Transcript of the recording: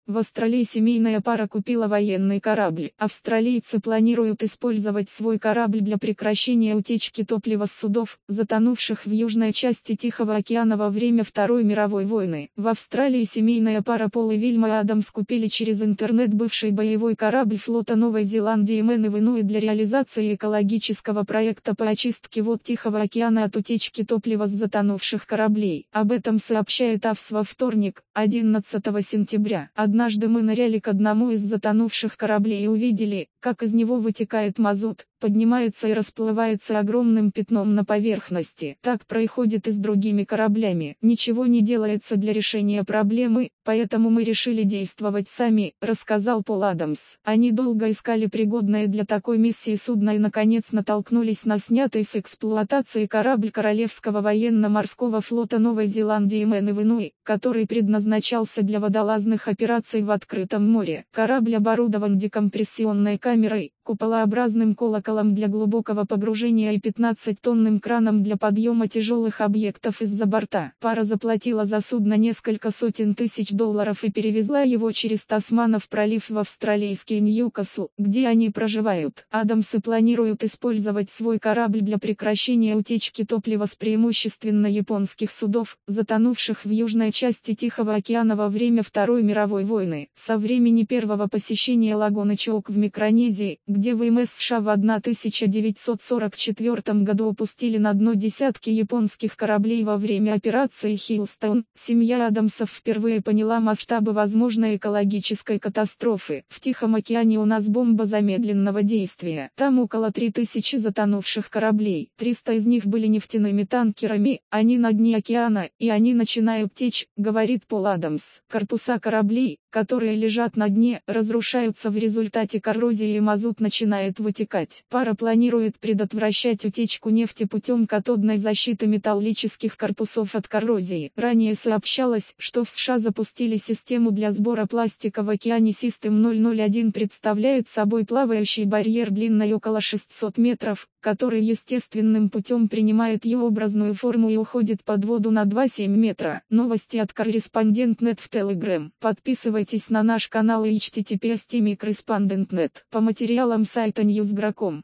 В Австралии семейная пара купила военный корабль. Австралийцы планируют использовать свой корабль для прекращения утечки топлива с судов, затонувших в южной части Тихого океана во время Второй мировой войны. В Австралии семейная пара Пол и Вильма Адамс купили через интернет бывший боевой корабль флота Новой Зеландии Man of Inouye для реализации экологического проекта по очистке вод Тихого океана от утечки топлива с затонувших кораблей. Об этом сообщает АФС во вторник, 11 сентября. Однажды мы ныряли к одному из затонувших кораблей и увидели, как из него вытекает мазут, поднимается и расплывается огромным пятном на поверхности. Так происходит и с другими кораблями. Ничего не делается для решения проблемы, поэтому мы решили действовать сами, рассказал Пол Адамс. Они долго искали пригодное для такой миссии судно и наконец натолкнулись на снятый с эксплуатации корабль Королевского военно-морского флота Новой Зеландии Man of Inouye, который предназначался для водолазных операций в открытом море. Корабль оборудован декомпрессионной камерой, куполообразным колоколом для глубокого погружения и 15-тонным краном для подъема тяжелых объектов из-за борта. Пара заплатила за судно несколько сотен тысяч долларов и перевезла его через Тасманов пролив в австралийский Ньюкасл, где они проживают. Адамсы планируют использовать свой корабль для прекращения утечки топлива с преимущественно японских судов, затонувших в южной части Тихого океана во время Второй мировой войны. Со времени первого посещения лагуны Чоук в Микронезии, где ВМС США в 1944 году упустили на дно десятки японских кораблей во время операции Хиллстоун, семья Адамсов впервые поняла масштабы возможной экологической катастрофы. В Тихом океане у нас бомба замедленного действия. Там около 3000 затонувших кораблей. 300 из них были нефтяными танкерами, они на дне океана, и они начинают течь, говорит Пол Адамс. Корпуса кораблей, которые лежат на дне, разрушаются в результате коррозии и мазут начинает вытекать. Пара планирует предотвращать утечку нефти путем катодной защиты металлических корпусов от коррозии. Ранее сообщалось, что в США запустили систему для сбора пластика в океане System 001, представляет собой плавающий барьер длиной около 600 метров, который естественным путем принимает Ю-образную форму и уходит под воду на 2,7 метра. Новости от Корреспондент.нет в Telegram. Подписывайтесь на наш канал и https://correspondent.net. По материалам сайта Newsgro.com.